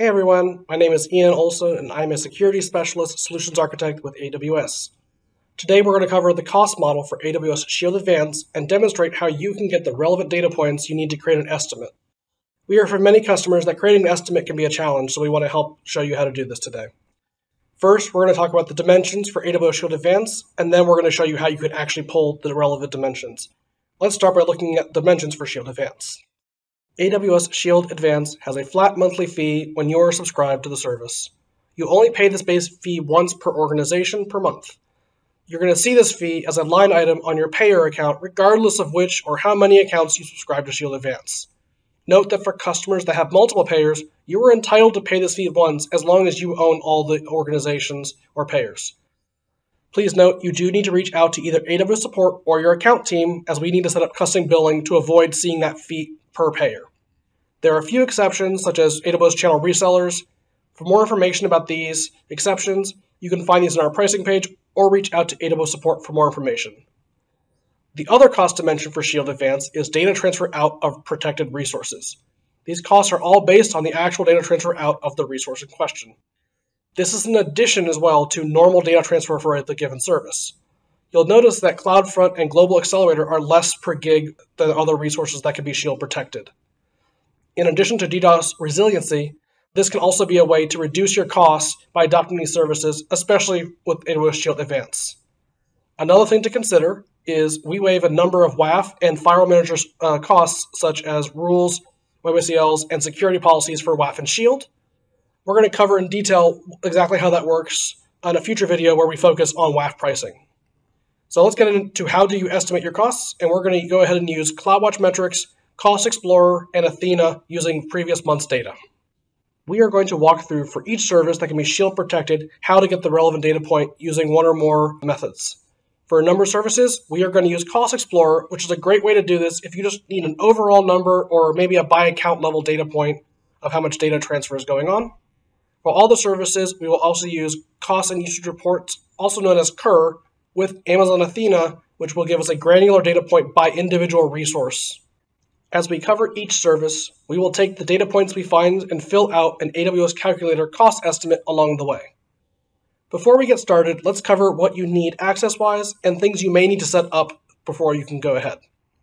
Hey everyone, my name is Ian Olson and I'm a Security Specialist Solutions Architect with AWS. Today we're going to cover the cost model for AWS Shield Advanced and demonstrate how you can get the relevant data points you need to create an estimate. We hear from many customers that creating an estimate can be a challenge, so we want to help show you how to do this today. First, we're going to talk about the dimensions for AWS Shield Advanced, and then we're going to show you how you can actually pull the relevant dimensions. Let's start by looking at dimensions for Shield Advanced. AWS Shield Advanced has a flat monthly fee when you are subscribed to the service. You only pay this base fee once per organization per month. You're going to see this fee as a line item on your payer account regardless of which or how many accounts you subscribe to Shield Advanced. Note that for customers that have multiple payers, you are entitled to pay this fee once as long as you own all the organizations or payers. Please note you do need to reach out to either AWS support or your account team, as we need to set up custom billing to avoid seeing that fee per payer. There are a few exceptions, such as AWS channel resellers. For more information about these exceptions, you can find these on our pricing page or reach out to AWS support for more information. The other cost dimension for Shield Advanced is data transfer out of protected resources. These costs are all based on the actual data transfer out of the resource in question. This is in addition as well to normal data transfer for the given service. You'll notice that CloudFront and Global Accelerator are less per gig than other resources that can be shield protected. In addition to DDoS resiliency, this can also be a way to reduce your costs by adopting these services, especially with AWS Shield Advanced. Another thing to consider is we waive a number of WAF and firewall managers costs, such as rules, WebACLs, and security policies for WAF and Shield. We're going to cover in detail exactly how that works on a future video where we focus on WAF pricing. So let's get into how do you estimate your costs, and we're going to go ahead and use CloudWatch Metrics, Cost Explorer, and Athena using previous month's data. We are going to walk through for each service that can be shield protected how to get the relevant data point using one or more methods. For a number of services, we are going to use Cost Explorer, which is a great way to do this if you just need an overall number or maybe a by account level data point of how much data transfer is going on. For all the services, we will also use Cost and Usage Reports, also known as CUR, with Amazon Athena, which will give us a granular data point by individual resource. As we cover each service, we will take the data points we find and fill out an AWS calculator cost estimate along the way. Before we get started, let's cover what you need access-wise and things you may need to set up before you can go ahead.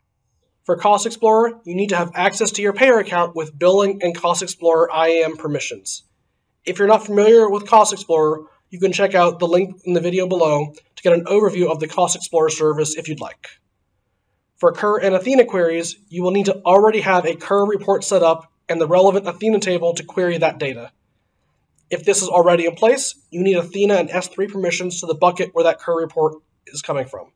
For Cost Explorer, you need to have access to your payer account with billing and Cost Explorer IAM permissions. If you're not familiar with Cost Explorer, you can check out the link in the video below to get an overview of the Cost Explorer service if you'd like. For CUR and Athena queries, you will need to already have a CUR report set up and the relevant Athena table to query that data. If this is already in place, you need Athena and S3 permissions to the bucket where that CUR report is coming from.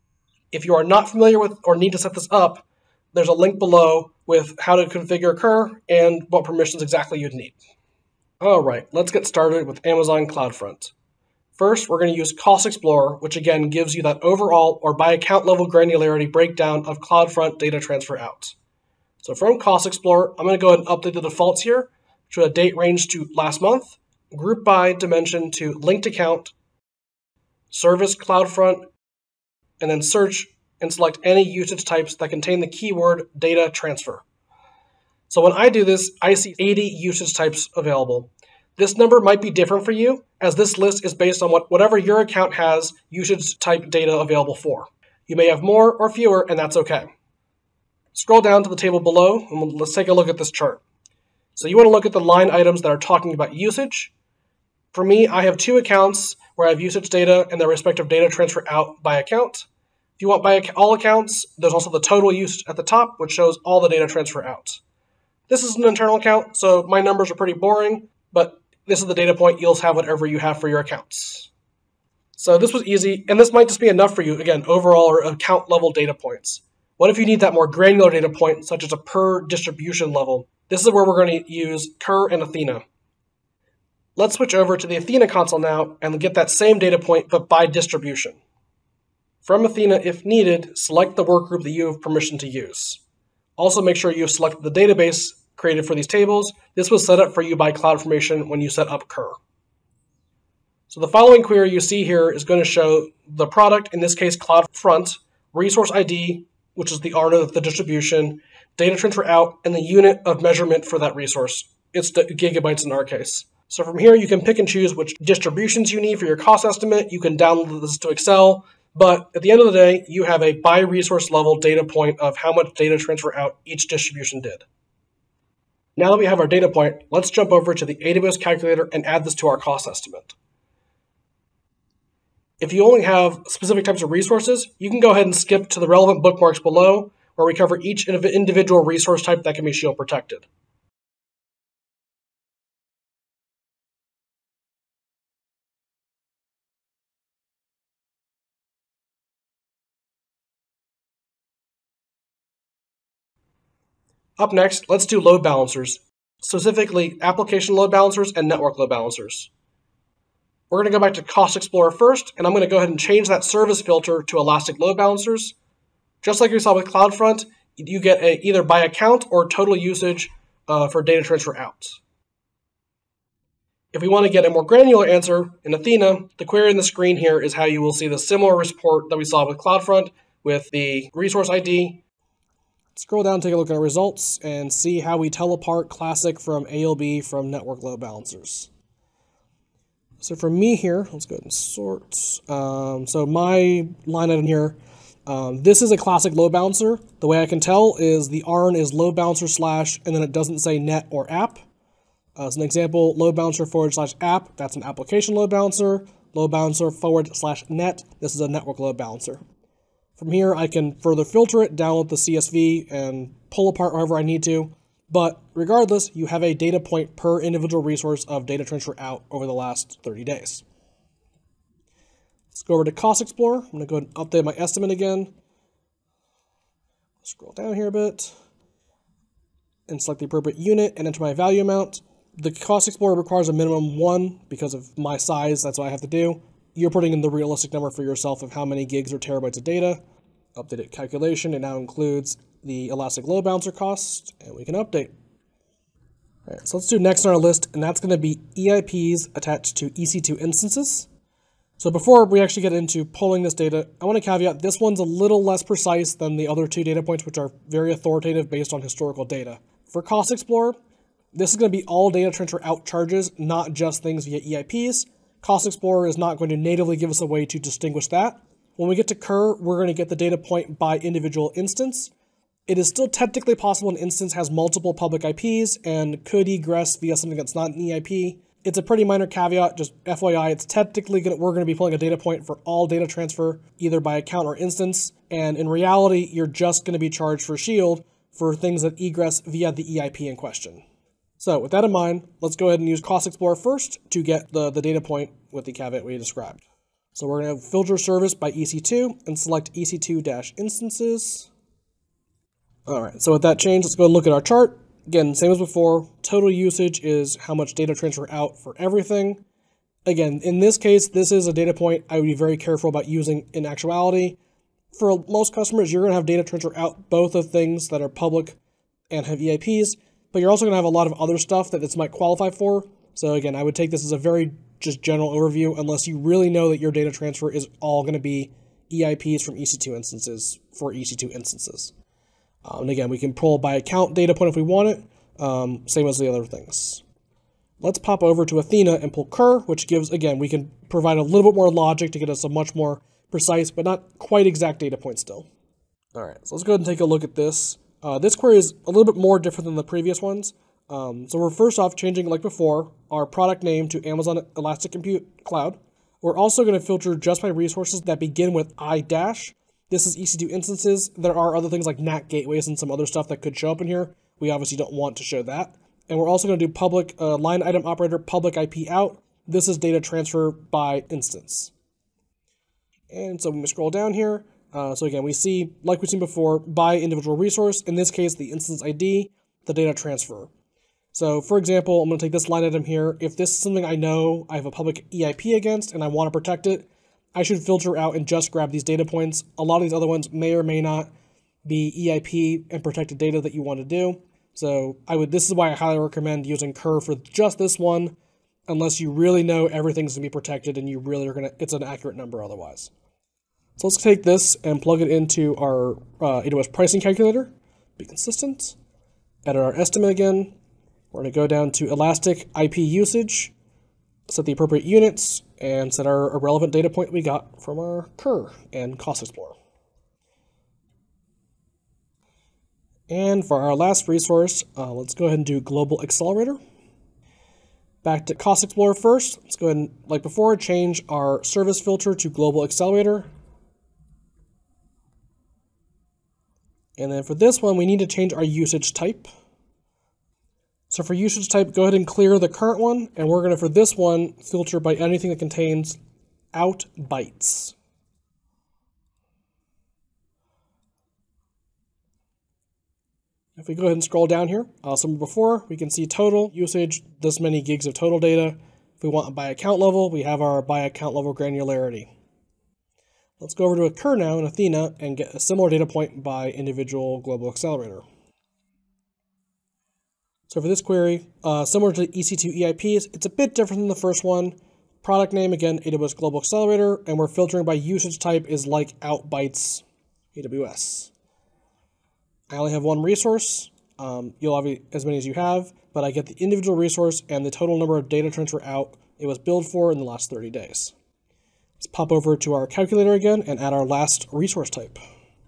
If you are not familiar with or need to set this up, there's a link below with how to configure CUR and what permissions exactly you'd need. All right, let's get started with Amazon CloudFront. First, we're going to use Cost Explorer, which again gives you that overall or by account level granularity breakdown of CloudFront data transfer out. So from Cost Explorer, I'm going to go ahead and update the defaults here to a date range to last month, group by dimension to linked account, service CloudFront, and then search and select any usage types that contain the keyword data transfer. So when I do this, I see 80 usage types available. This number might be different for you, as this list is based on whatever your account has usage type data available for. You may have more or fewer, and that's okay. Scroll down to the table below, and let's take a look at this chart. So you want to look at the line items that are talking about usage. For me, I have two accounts where I have usage data and their respective data transfer out by account. If you want by all accounts, there's also the total usage at the top, which shows all the data transfer out. This is an internal account, so my numbers are pretty boring, but this is the data point. You'll have whatever you have for your accounts. So this was easy, and this might just be enough for you, again, overall or account level data points. What if you need that more granular data point, such as a per distribution level? This is where we're going to use CUR and Athena. Let's switch over to the Athena console now and get that same data point, but by distribution. From Athena, if needed, select the workgroup that you have permission to use. Also make sure you've selected the database created for these tables. This was set up for you by CloudFormation when you set up CUR. So the following query you see here is going to show the product, in this case CloudFront, resource ID, which is the art of the distribution, data transfer out, and the unit of measurement for that resource, it's the gigabytes in our case. So from here, you can pick and choose which distributions you need for your cost estimate. You can download this to Excel, but at the end of the day, you have a by resource level data point of how much data transfer out each distribution did. Now that we have our data point, let's jump over to the AWS calculator and add this to our cost estimate. If you only have specific types of resources, you can go ahead and skip to the relevant bookmarks below, where we cover each individual resource type that can be shield protected. Up next, let's do load balancers, specifically application load balancers and network load balancers. We're going to go back to Cost Explorer first, and I'm going to go ahead and change that service filter to Elastic Load Balancers. Just like we saw with CloudFront, you get either by account or total usage for data transfer out. If we want to get a more granular answer in Athena, the query in the screen here is how you will see the similar report that we saw with CloudFront with the resource ID. Scroll down, take a look at our results, and see how we tell apart Classic from ALB from network load balancers. So for me here, let's go ahead and sort. So my line item here, this is a Classic load balancer. The way I can tell is the ARN is load balancer / and then it doesn't say net or app. As an example, load balancer / app, that's an application load balancer. Load balancer / net, this is a network load balancer. From here, I can further filter it, download the CSV, and pull apart however I need to. But regardless, you have a data point per individual resource of data transfer out over the last 30 days. Let's go over to Cost Explorer. I'm going to go ahead and update my estimate again. Scroll down here a bit and select the appropriate unit and enter my value amount. The Cost Explorer requires a minimum 1 because of my size. That's what I have to do. You're putting in the realistic number for yourself of how many gigs or terabytes of data. Updated calculation. It now includes the Elastic Load Balancer cost, and we can update. All right, so let's do next on our list, and that's going to be EIPs attached to EC2 instances. So before we actually get into pulling this data, I want to caveat this one's a little less precise than the other 2 data points, which are very authoritative based on historical data. For Cost Explorer, this is going to be all data transfer out charges, not just things via EIPs. Cost Explorer is not going to natively give us a way to distinguish that. When we get to Kerr, we're going to get the data point by individual instance. It is still technically possible an instance has multiple public IPs and could egress via something that's not an EIP. It's a pretty minor caveat, just FYI, it's technically we're going to be pulling a data point for all data transfer, either by account or instance, and in reality, you're just going to be charged for Shield for things that egress via the EIP in question. So with that in mind, let's go ahead and use Cost Explorer first to get the data point with the caveat we described. So we're going to filter service by EC2 and select EC2-instances. All right, so with that change, let's go and look at our chart. Again, same as before, total usage is how much data transfer out for everything. Again, in this case, this is a data point I would be very careful about using in actuality. For most customers, you're going to have data transfer out both of things that are public and have EIPs, but you're also going to have a lot of other stuff that this might qualify for. So again, I would take this as a very just general overview unless you really know that your data transfer is all going to be EIPs from EC2 instances for EC2 instances. And again, we can pull by account data point if we want it, same as the other things. Let's pop over to Athena and pull Kerr, which gives, again, we can provide a little bit more logic to get us a much more precise, but not quite exact data point still. All right, so let's go ahead and take a look at this. This query is a little bit more different than the previous ones. So we're first off changing, like before, our product name to Amazon Elastic Compute Cloud. We're also going to filter just by resources that begin with I-. This is EC2 instances. There are other things like NAT gateways and some other stuff that could show up in here. We obviously don't want to show that. And we're also going to do public line item operator public IP out. This is data transfer by instance. And so when we scroll down here, so again, we see, like we've seen before, by individual resource, in this case, the instance ID, the data transfer. So for example, I'm going to take this line item here. If this is something I know I have a public EIP against and I want to protect it, I should filter out and just grab these data points. A lot of these other ones may or may not be EIP and protected data that you want to do. So this is why I highly recommend using Kerr for just this one, unless you really know everything's going to be protected and you really are going to, it's an accurate number otherwise. So let's take this and plug it into our AWS pricing calculator, be consistent, edit our estimate again, We're going to go down to Elastic IP usage, set the appropriate units, and set our relevant data point we got from our cur and Cost Explorer. And for our last resource, let's go ahead and do Global Accelerator. Back to Cost Explorer first. Let's go ahead and, like before, change our service filter to Global Accelerator. And then for this one, we need to change our usage type. So for usage type, go ahead and clear the current one, and we're going to, for this one, filter by anything that contains out bytes. If we go ahead and scroll down here, similar before, we can see total usage, this many gigs of total data. If we want by account level, we have our by account level granularity. Let's go over to a cur now in Athena and get a similar data point by individual global accelerator. So for this query, similar to EC2 EIPs, it's a bit different than the first one. Product name, again, AWS Global Accelerator, and we're filtering by usage type is like out bytes AWS. I only have one resource. You'll have as many as you have, but I get the individual resource and the total number of data transfer out it was billed for in the last 30 days. Let's pop over to our calculator again and add our last resource type.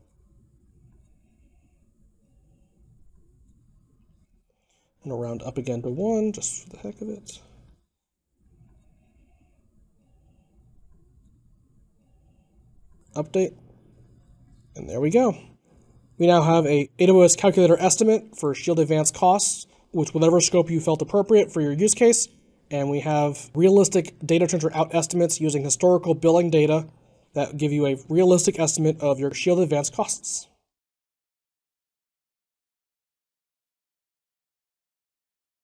I'm going to round up again to 1 just for the heck of it. Update. And there we go. We now have a AWS calculator estimate for Shield Advanced costs, with whatever scope you felt appropriate for your use case. And we have realistic data transfer out estimates using historical billing data that give you a realistic estimate of your Shield Advanced costs.